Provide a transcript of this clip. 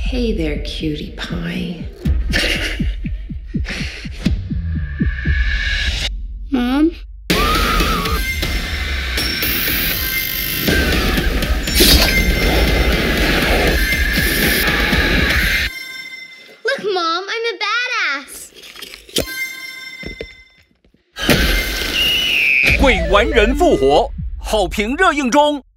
Hey there, cutie pie. Mom? Look, Mom, I'm a badass. 鬼玩人复活，好评热映中。